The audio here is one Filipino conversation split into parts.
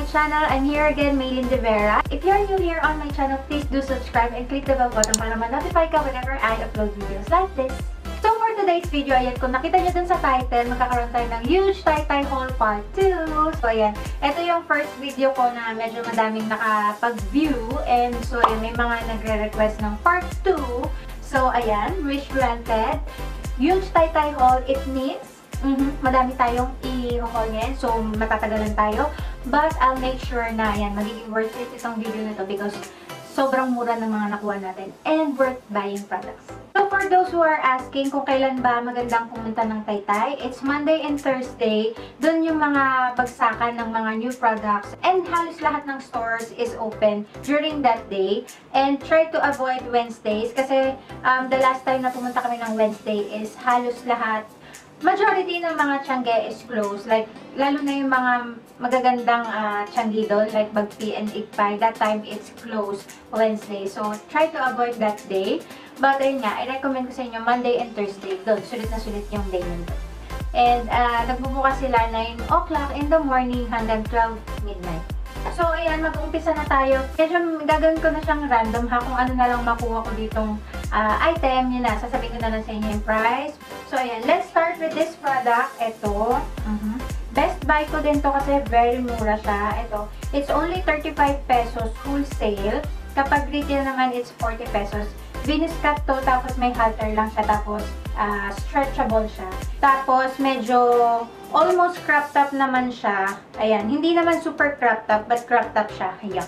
channel. I'm here again, Maylin De Vera. If you're new here on my channel, please do subscribe and click the bell button para ma-notify ka whenever I upload videos like this. So for today's video, ayan, kung nakita nyo dun sa title, magkakaroon tayo ng huge Taytay haul part 2. So ayan, ito yung first video ko na medyo madaming nakapag-view. And so ayan, may mga nagre-request ng part 2. So ayan, wish granted. Huge Taytay haul, it means madami tayong i-haul ngayon. So, matatagalan tayo. But, I'll make sure na, yan, magiging worth it itong video na to because sobrang mura ng mga nakuha natin and worth buying products. So, for those who are asking kung kailan ba magandang pumunta ng Taytay, it's Monday and Thursday. Doon yung mga bagsakan ng mga new products and halos lahat ng stores is open during that day. And try to avoid Wednesdays kasi the last time na pumunta kami ng Wednesday is halos lahat majority ng mga Tiangge is closed. Like, lalo na yung mga magagandang Tiangge doon, like Bagpi and Igpay. That time, it's closed Wednesday. So, try to avoid that day. But, ayun nga, I-recommend ko sa inyo Monday and Thursday. Doon, sulit na sulit yung day nito. And, nagbubukas sila 9 o'clock in the morning hanggang 12 midnight. So, ayan, mag-umpisa na tayo. Medyo gagawin ko na siyang random ha, kung ano na lang makuha ko ditong item. Yun na, sasabihin ko na lang sa inyo yung price. So, ayan, let's start with this product. Ito. Best buy ko din to kasi very mura siya. Ito, it's only 35 pesos wholesale. Kapag retail naman, it's 40 pesos. Venus cut to, tapos may halter lang siya, tapos stretchable siya. Tapos, medyo almost crop top naman siya. Ayan, hindi naman super crop top, but crop top siya. Ayan.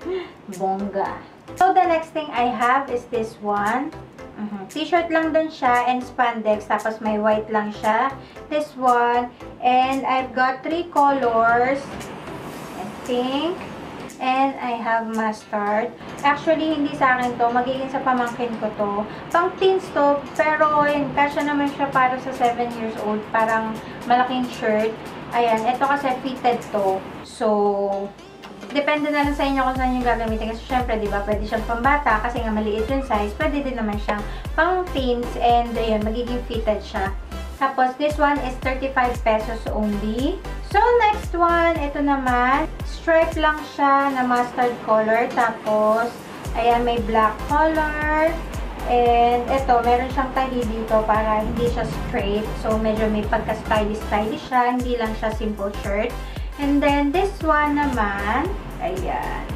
Bongga. So, the next thing I have is this one. T-shirt lang din siya and spandex, tapos may white lang siya. This one. And I've got 3 colors. And pink. And I have mustard. Actually, hindi sa akin to. Magiging sa pamangkin ko to. Pang teens to. Pero, yun, kasya naman siya para sa 7 years old. Parang malaking shirt. Ayan. Ito kasi fitted to. So, depende na lang sa inyo kung saan yung gagamitin. Kasi syempre, di ba, pwede siyang pambata kasi nga maliit yung size. Pwede din naman siyang pang teens. And, ayun, magiging fitted siya. Tapos, this one is 35 pesos only. So, next one, ito naman, stripe lang siya na mustard color. Tapos, ayan, may black color. And, ito, meron siyang tahi dito para hindi siya straight. So, medyo may pagka-stylish siya. Hindi lang siya simple shirt. And then, this one naman, ayan.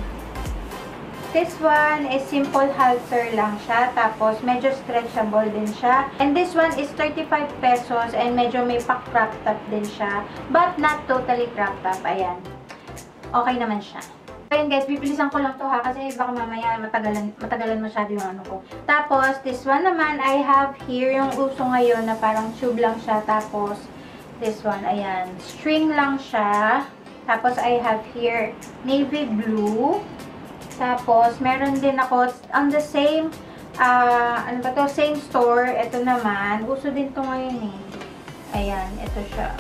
This one is simple halter lang siya. Tapos, medyo stretchable din siya. And this one is 35 pesos and medyo may pa-crop top din siya. But not totally crop top. Ayan. Okay naman siya. Ayan guys, bibilisan ko lang to ha. Kasi baka mamaya matagalan masyado yung ano ko. Tapos, this one naman, I have here yung uso ngayon na parang tube lang siya. Tapos, this one, ayan. String lang siya. Tapos, I have here navy blue. Tapos, meron din ako on the same, ano ba to? Same store. Ito naman. Uso din to ngayon eh. Ayan, ito siya.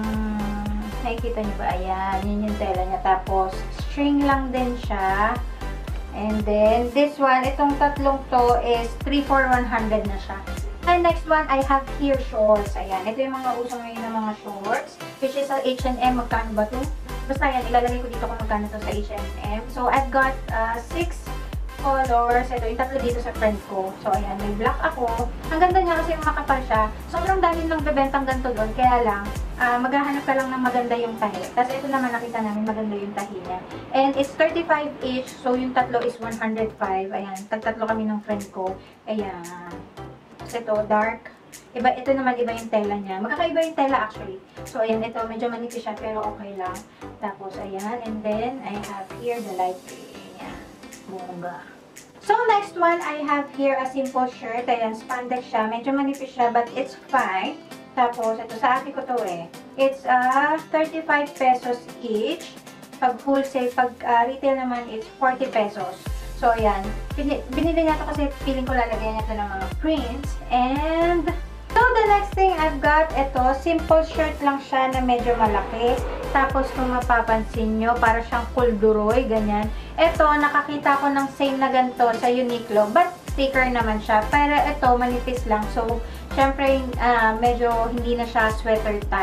Nakikita niyo ba? Ayan, yun yung tela niya. Tapos, string lang din siya. And then, this one, itong tatlong to is 3 for 100 na siya. And next one, I have here shorts. Ayan, ito yung mga uso ngayon ng mga shorts. Which is sa H&M. Magkano ba to? Basta yan, ilalagay ko dito kung magkano to sa H&M. So, I've got 6 colors. Ito, yung tatlo dito sa friend ko. So, ayan, may black ako. Ang ganda niya kasi makapal siya. Sobrang dami lang bebentang ganito doon. Kaya lang, maghahanap ka lang ng maganda yung tahi. Tapos, ito naman nakita namin maganda yung tahi niya. And it's 35 each. So, yung tatlo is 105. Ayan, tagtatlo kami ng friend ko. Ayan. So, ito, dark. Ito naman, iba yung tela niya. Magkakaiba yung tela actually. So, ayan, ito, medyo manipis siya, pero okay lang. Tapos, ayan, and then, I have here the light gray. Ayan, bongga. So, next one, I have here a simple shirt. Ayan, spandex siya. Medyo manipis siya, but it's fine. Tapos, ito, sa akin ko to eh. It's 35 pesos each. Pag wholesale, pag retail naman, it's 40 pesos. So, ayan. Binili niya to kasi feeling ko lalagyan niya to ng mga prints. And, so, the next thing I've got, ito, simple shirt lang siya na medyo malaki. Tapos, kung mapapansin nyo, para siyang kulduroy, ganyan. Ito, nakakita ko ng same na ganito sa Uniqlo. But, sticker naman siya. Pero, ito, manipis lang. So, syempre, medyo hindi na siya sweater type.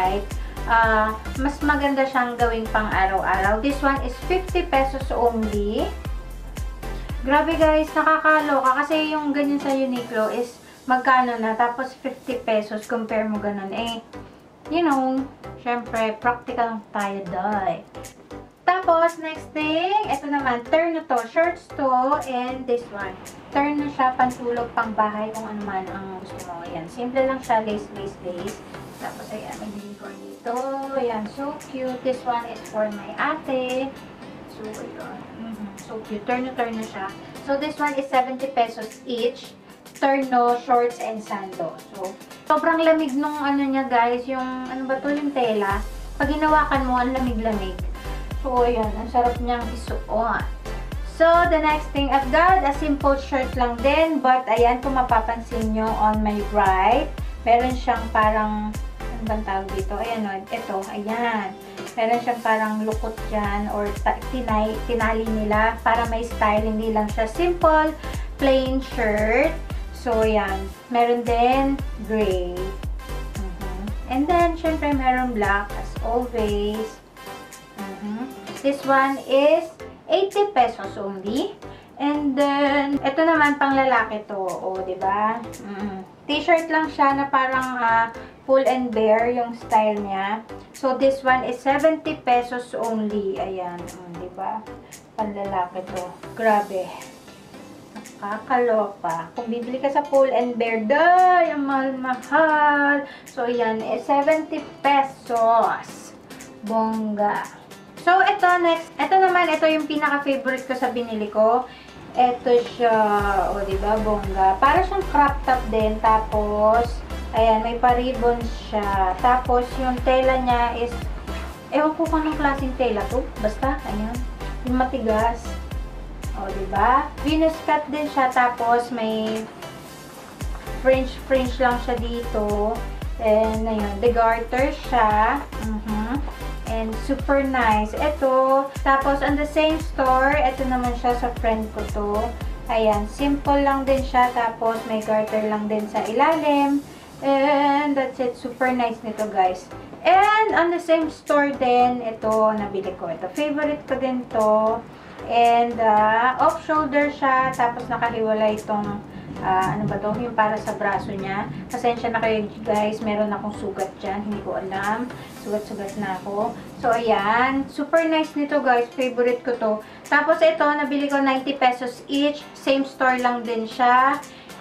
mas maganda siyang gawing pang araw-araw. This one is 50 pesos only. Grabe guys, nakakaloka kasi yung ganyan sa Uniqlo is magkano na, tapos 50 pesos, compare mo ganun. Eh, you know, syempre, practical lang tayo dahil. Tapos, next thing, ito naman, turn na to, shorts to, and this one. Turn na siya, pantulog, pang bahay, kung ano man ang gusto mo. Ayan, simple lang siya, lace. Tapos, ayan, may unicorn dito. Ayan, so cute. This one is for my ate. So, ayan. So cute. Turn na siya. So, this one is 70 pesos each. Terno, shorts, and sando. So, sobrang lamig nung ano niya guys. Yung, ano ba to, yung tela. Pag hinawakan mo, ang lamig-lamig. So, ayan. Ang sarap niyang isuot. So, the next thing, I've got a simple shirt lang din. But, ayan, kung mapapansin nyo on my right, meron siyang parang, ano bang tawag dito? Ayan o, ito, ayan. Meron siyang parang lukot dyan or tinali nila para may style. Hindi lang siya simple, plain shirt. So, yan. Meron din gray. And then, syempre, meron black as always. This one is 80 pesos only. And then, ito naman pang lalaki to. O, diba? T-shirt lang siya na parang full and bare yung style niya. So, this one is 70 pesos only. Ayan. Diba? Panlalaki to. Grabe. Nakakaloka. Kung bibili ka sa full and bare, day, ang mahal-mahal. So, ayan. 70 pesos. Bongga. So, ito next. Ito naman, ito yung pinaka-favorite ko sa binili ko. Ito siya. O, diba? Bongga. Para siyang crop top din. Tapos, ayan, may pa-ribbon siya. Tapos, yung tela niya is, ewan ko kung anong klaseng tela to. Basta, ayan. Yung matigas. O, diba? Venus cut din siya. Tapos, may fringe lang siya dito. And, ayun, the garter siya. And, super nice. Ito, tapos, on the same store, ito naman siya sa friend ko to. Ayan, simple lang din siya. Tapos, may garter lang din sa ilalim. And that's it. Super nice nito guys. And on the same store din, ito nabili ko. Ito, favorite ko din to. And off-shoulder siya. Tapos nakahiwalay itong, ano ba to? Yung para sa braso niya. Pasensya na kayo guys. Meron akong sugat dyan. Hindi ko alam. Sugat-sugat na ako. So, ayan. Super nice nito guys. Favorite ko to. Tapos ito, nabili ko 90 pesos each. Same store lang din siya.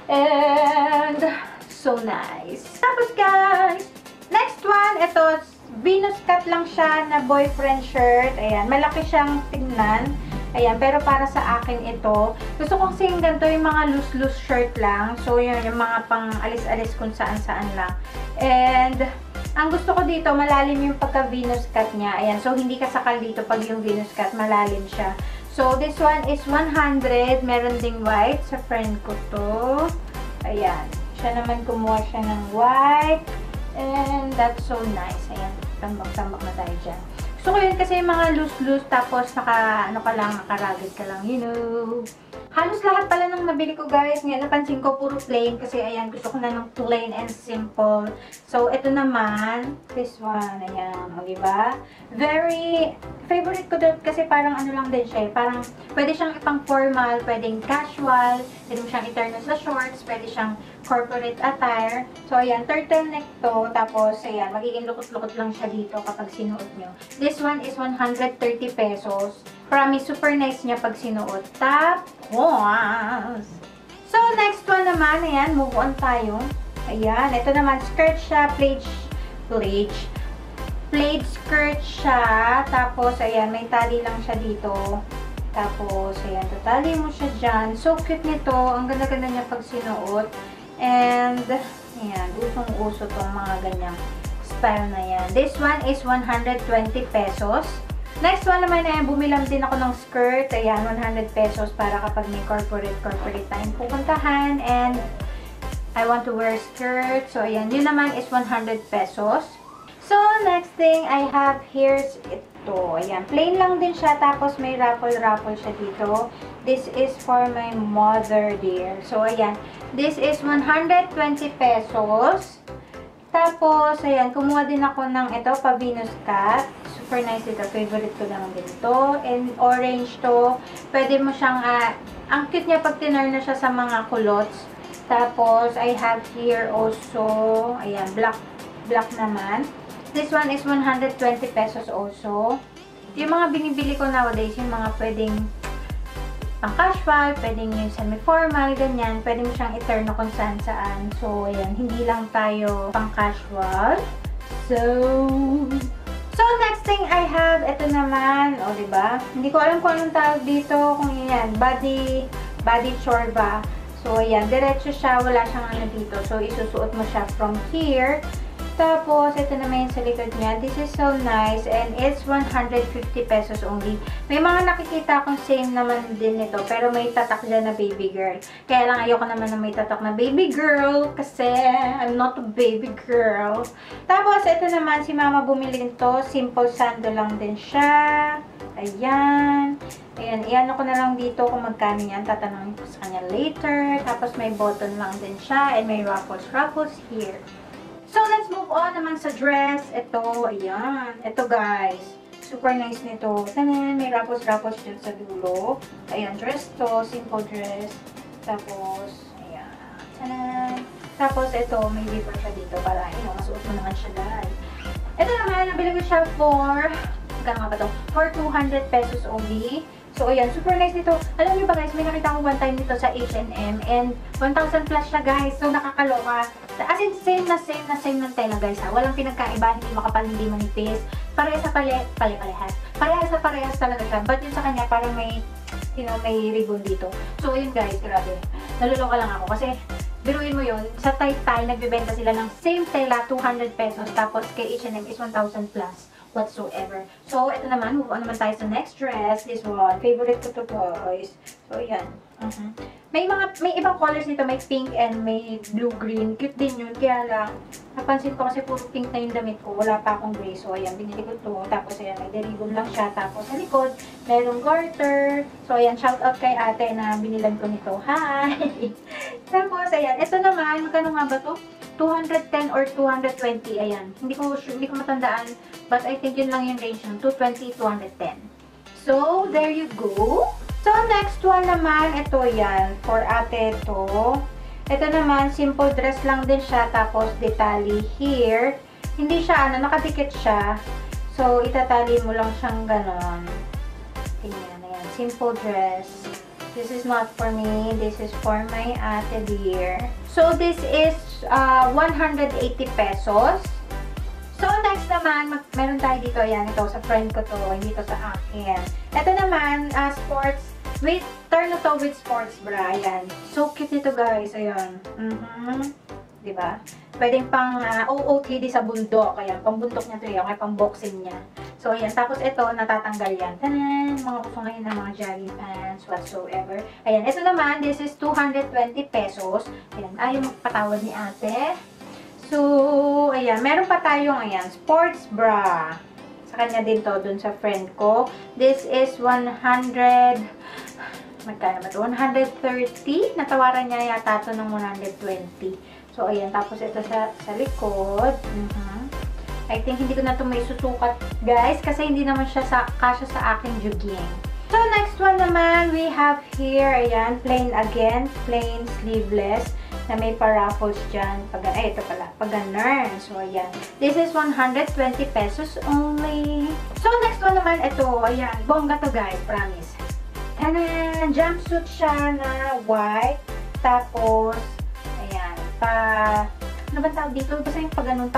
And so nice. Tapos guys, next one, ito, Venus cut lang siya na boyfriend shirt. Ayan, malaki siyang tingnan. Ayan, pero para sa akin ito, gusto ko kasi yung ganito, yung mga loose shirt lang. So, yun, yung mga pang alis-alis kung saan-saan lang. And, ang gusto ko dito, malalim yung pagka-Venus cut niya. Ayan, so hindi kasakal dito pag yung Venus cut, malalim siya. So, this one is 100. Meron ding white. Sa friend ko to. Ayan. Siya naman kumuha siya ng white. And that's so nice. Ayan. Tambak-tambak na tayo dyan. Gusto ko yun kasi yung mga loose-loose. Tapos nakaragis ka lang. You know. Halos lahat pala ng nabili ko guys. Ngayon napansin ko puro plain. Kasi ayan, gusto ko na ng plain and simple. So, ito naman. This one. Ayan. O, diba? Very favorite ko doon kasi parang ano lang din siya. Parang pwede siyang ipang formal. Pwedeng casual. Pwede mo siyang i-turn sa shorts. Pwede siyang corporate attire. So, ayan. Turtleneck to. Tapos, ayan. Magiging lukot-lukot lang siya dito kapag sinuot nyo. This one is 130 pesos. Promise, super nice niya pag sinuot. Tapos, so, next one naman, ayan, move on tayo. Ayan, ito naman, skirt siya, plaid skirt siya. Tapos, ayan, may tali lang siya dito. Tapos, ayan, tatali mo siya dyan. So, cute nito. Ang ganda-ganda niya pag sinuot. And, ayan, usong-uso tong mga ganyang style na yan. This one is 120 pesos. Next one naman ay bumilang din ako ng skirt. Ayan, 100 pesos para kapag may corporate time pupuntahan. And I want to wear skirt. So, ayan, yun naman is 100 pesos. So, next thing I have here is ito. Ayan, plain lang din siya. Tapos may raffle siya dito. This is for my mother dear. So, ayan, this is 120 pesos. Tapos, ayan, kumuha din ako ng ito, Pavinus Cat. Super nice ito. Favorite ko naman din ito. And orange to. Pwede mo siyang, ang cute niya pag tinur na siya sa mga kulots. Tapos, I have here also, ayan, black naman. This one is 120 pesos also. Yung mga binibili ko nowadays, yung mga pwedeng pang casual, pwedeng yung semi-formal, ganyan. Pwede mo siyang i-turn na kung saan-saan. So, ayan, hindi lang tayo pang casual. So, next thing I have, ito naman, o, diba? Hindi ko alam kung anong tawag dito, kung yan, body chorba. So, ayan, diretso siya, wala siyang ano dito. So, isusuot mo siya from here. Tapos, ito naman yung sa likod niya. This is so nice and it's 150 pesos only. May mga nakikita akong same naman din nito, pero may tatak dyan na baby girl. Kaya lang ayoko naman na may tatak na baby girl kasi I'm not a baby girl. Tapos, ito naman, si mama bumili nito. Simple sando lang din siya. Ayan. Ayan, iyan ko na lang dito kung magkano yan. Tatanungin ko sa kanya later. Tapos, may button lang din siya and may ruffles here. So, let's move on naman sa dress. Ito, ayan. Ito, guys. Super nice nito. Tanan, may ruffles dyan sa dulo. Ayan, dress to. Simple dress. Tapos, ayan. Tanan. Tapos, ito, may zipper siya dito para, masuot mo naman siya, guys. Ito naman, nabili ko siya for, magkano nga ba ito? For 200 pesos only. So, ayan, super nice nito. Alam niyo ba guys, may nakita ko one time dito sa H&M and 1,000 plus siya guys. So, nakakaloka. As in, same na same ng tela guys ha. Walang pinagkaiba, hindi makapal, hindi manipis. Parehas sa parehas. Parehas talaga siya. But yun sa kanya, parang may, may ribbon dito. So, ayun guys, grabe. Naluloka lang ako kasi, biruin mo yun, sa Taytay, nagbibenta sila ng same tela, 200 pesos. Tapos, kay H&M is 1,000 plus. Whatsoever. So, ito naman, move on naman tayo sa next dress. This one. Favorite ko to guys. So, yan. May ibang colors nito. May pink and may blue-green. Cute din yun. Kaya lang, napansin ko kasi puro pink na yung damit ko. Wala pa akong gray. So, ayan, binili ko to. Tapos, ayan, may deribon lang siya. Tapos, sa likod, merong garter. So, ayan, shout out kay ate na binilan ko nito. Hi! Tapos, ayan, ito naman, magkano nga ba to? 210 or 220, ayan. Hindi ko matandaan, but I think yun lang yung range ng 220, 210. So, there you go. So, next one naman, ito yan. For ate ito. Ito naman, simple dress lang din siya, tapos detalye here. Hindi siya, nakadikit siya. So, itatali mo lang siyang ganon. Tingnan, ayan. Simple dress. This is not for me. This is for my ate dear. So, this is 180 pesos. So, next naman, meron tayo dito. Ayan, ito sa friend ko to. Hindi to sa akin. Ito naman, sports, turn to with sports bra. Ayan. So, cute ito guys. Ayan. Diba? Pwedeng pang OOTD sa bundok. Ayan, pang bundok niya to yun. Kaya pang boxing niya. So, ayan. Tapos, ito, natatanggal yan. Tanan! Mga gusto ngayon ng mga jogging pants, whatsoever. Ayan. Ito naman, this is 220 pesos. Ayan. Ayaw magpatawad ni ate. So, ayan. Meron pa tayong, ayan, sports bra. Sa kanya din to, dun sa friend ko. This is 100, magkano ba ito? 130. Natawaran niya yata ito ng 120. So, ayan. Tapos, ito sa likod. I think hindi ko na ito may susukat, guys. Kasi hindi naman siya kasya sa aking jogging. So, next one naman, we have here, ayan, plain again. Plain sleeveless. Na may paraffles dyan. Ito pala. Pag-ganun. So, ayan. This is 120 pesos only. So, next one naman, ito. Ayan. Bongga to, guys. Promise. And jumpsuit siya na white. Tapos, ayan. Ano ba tawag dito? Basta yung pag-ganun.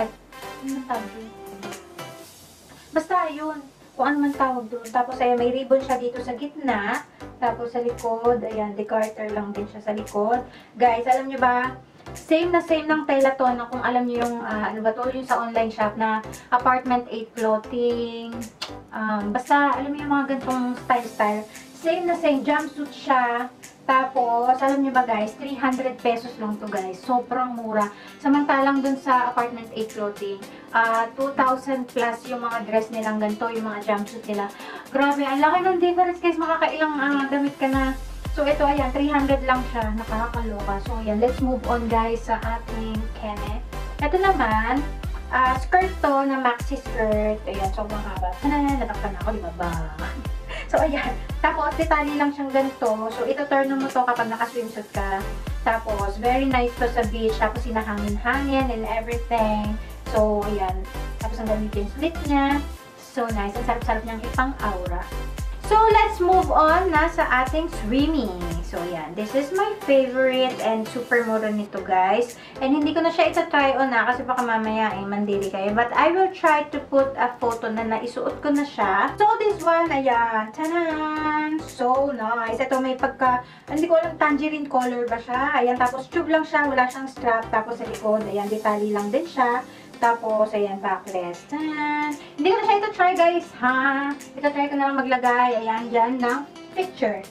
Basta yun. Kung ano man tawag doon. Tapos, ayan, may ribbon siya dito sa gitna. Tapos, sa likod, ayan, decarter lang din siya sa likod. Guys, alam nyo ba, same na same ng tela to, na kung alam nyo yung, ano ba to, yung sa online shop na Apartment 8 clothing. Basta, alam nyo yung mga gantong style. Same na same, jumpsuit siya. Tapos, alam nyo ba guys, 300 pesos lang to guys. Sobrang mura. Samantalang dun sa Apartment 8 clothing, 2,000 plus yung mga dress nilang ganito, yung mga jumpsuit nila. Grabe, ang laki ng difference guys. Makakailang damit ka na. So, ito, ayan, 300 lang siya. Nakakaloka. So, ayan, let's move on guys sa ating Kenneth. Ito naman, skirt to na maxi skirt. Ayan, sobrang haba. Natakpan ako, di ba ba? So, ayan. Tapos, detalye lang siyang ganito. So, ito turn mo to kapag naka-swimsuit ka. Tapos, very nice to sa beach. Tapos, sinahangin-hangin and everything. So, ayan. Tapos, ang gamitin yung slit niya. So, nice. Ang sarap-sarap niyang ipang-aura. So, let's move on na sa ating swimming. So, yan. This is my favorite and super mura nito, guys. And hindi ko na siya ita-try on na kasi baka mamaya mandili kayo. But I will try to put a photo na naisuot ko na siya. So, this one, ayan. Tanan! So nice. Ito may pagka, hindi ko alam, tangerine color ba siya. Ayan, tapos tube lang siya. Wala siyang strap. Tapos sa likod, ayan, detalye lang din siya. Tapos, ayan, backless. Hindi ko na siya ito-try, guys, ha? Ito-try ko na lang maglagay, ayan, dyan, ng picture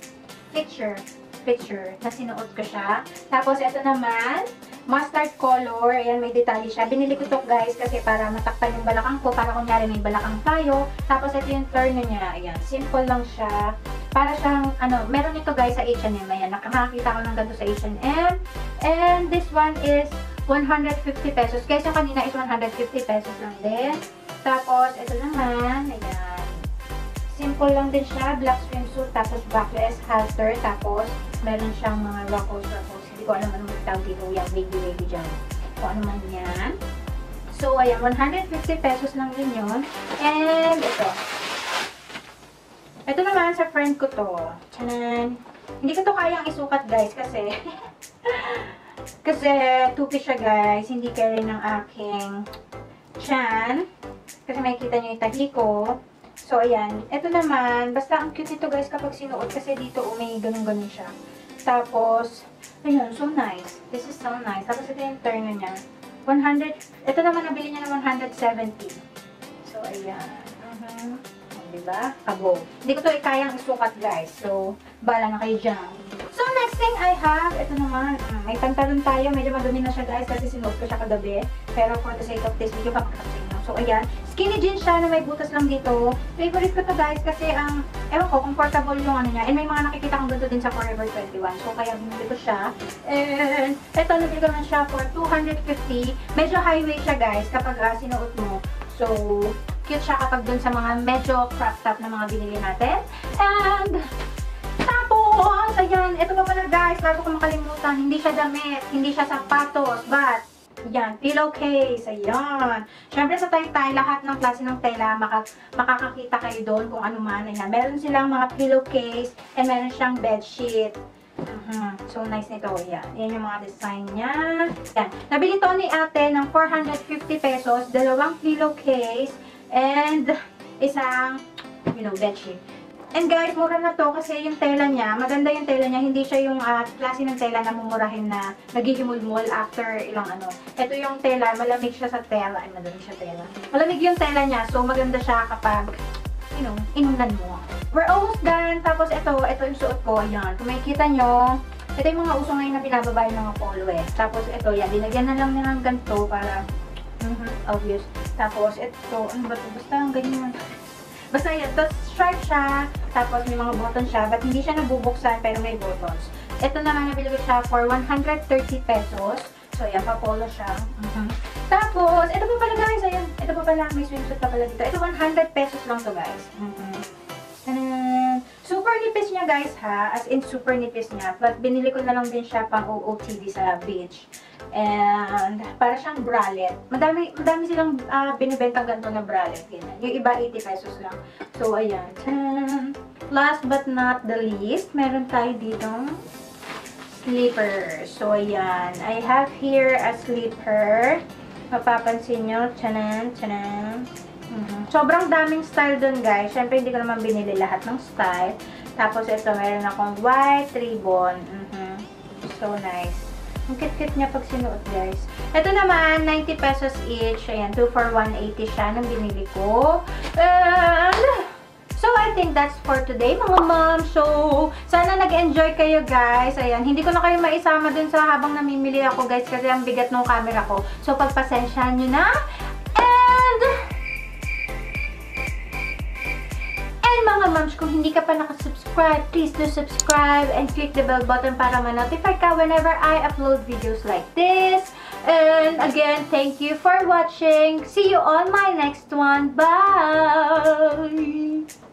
na sinuot ko siya. Tapos, ito naman, mustard color. Ayan, may detalye siya. Binili ko to, guys, kasi para matakpan yung balakang ko. Para kunyari may balakang tayo. Tapos, ito yung turn niya. Ayan, simple lang siya. Para siyang, meron ito, guys, sa H&M. Ayan, nakakita ko ng ganito sa H&M. And this one is 150 pesos. Guys, yung kanina is 150 pesos lang din. Tapos, ito naman, ayan. Simple lang din siya. Black swimsuit, tapos backless halter, tapos meron siyang mga ruffles. Hindi ko alam anong tawag dito. Yung wavy dyan. Kung ano man yan. So, ayan, 150 pesos lang din yun. And, ito. Ito naman, sa friend ko to. Tanan! Hindi ko to kayang isukat, guys, kasi kasi two-piece siya, guys. Hindi carry ng aking tiyan. Kasi makikita nyo yung tahi ko. So, ayan. Ito naman, basta ang cute ito, guys, kapag sinuot. Kasi dito, may ganun-ganun siya. Tapos, ayun, so nice. This is so nice. Tapos, ito yung turn niya. 100, ito naman, nabili niya ng 170. So, ayan. Diba? Kabo. Hindi ko to kayang isukat, guys. So, bala na kayo dyan. So, next thing I have, ito naman, may pantalon tayo. Medyo madumi na siya, guys, kasi sinuot ko siya kagabi. Pero for the sake of this video, papakita ko sa inyo. So, ayan. Skinny jeans siya na may butas lang dito. Favorite ko to, guys, kasi ang, ewan ko, comfortable yung ano niya. And may mga nakikita kong ganito din sa Forever 21. So, kaya binili ko siya. And, ito, nabili ko na siya for 250. Medyo highway siya, guys, kapag sinuot mo. So, cute siya kapag dun sa mga medyo crop top na mga binili natin. And, tapos, ayan, ito pa pala, guys, bago ko makalimutan, hindi siya damit, hindi siya sapatos, but, ayan, pillowcase, ayan. Siyempre, sa Taytay, lahat ng klase ng tela, makakakita kayo doon kung ano man, ayan. Meron silang mga pillowcase, and meron siyang bedsheet. So, nice nito, ayan. Ayan yung mga design niya. Ayan. Nabili to ni ate ng 450 pesos, dalawang pillowcase, and isang, bedsheet. And guys, mura na to kasi yung tela niya, maganda yung tela niya, hindi siya yung klase ng tela na mumurahin na naghihimulmul after ilang ano. Ito yung tela, malamig siya sa tela. Ay, malamig siya tela. Malamig yung tela niya, so maganda siya kapag, inunan mo. We're almost done. Tapos ito yung suot ko, ayan. Kung makikita nyo, ito yung mga uso ngayon na binababa yung mga polo eh. Tapos ito, yan, dinagyan na lang nila ng ganito para obvious. Tapos, ito, ano ba ito? Basta ang ganyan. Basta yan, tapos stripe siya, tapos may mga buttons siya, but hindi siya nabubuksan, pero may buttons. Ito naman, nabili ko siya for 130 pesos. So, yan, pa-polo siya. Tapos, ito pa pala, guys, ayan. Ito pa pala, may swimsuit pa pala dito. Ito, 100 pesos lang to, guys. Super nipis niya, guys, ha? As in, super nipis niya. But, binili ko na lang din siya pang OOTD sa beach. And, para siyang bralette. Madami silang binibentang ganito na bralette. Ganyan. Yung iba, 80 pesos lang. So, ayan. Last but not the least, meron tayo ditong slipper. So, ayan. I have here a slipper. Mapapansin nyo. Chanan, chanan. Sobrang daming style dun, guys. Siyempre, hindi ko naman binili lahat ng style. Tapos, ito, meron akong white ribbon. So, nice. Ang cute-cute niya pag sinuot, guys. Ito naman, 90 pesos each. Ayan, 2 for 180 siya nung binili ko. And, so, I think that's for today, mga ma'am. So, sana nag-enjoy kayo, guys. Ayan, hindi ko na kayo maisama dun sa habang namimili ako, guys, kasi ang bigat ng camera ko. So, pagpasensyahan nyo na. And mga moms, kung hindi ka pa nakasubscribe, please do subscribe and click the bell button para ma-notify ka whenever I upload videos like this. And again, thank you for watching. See you on my next one. Bye!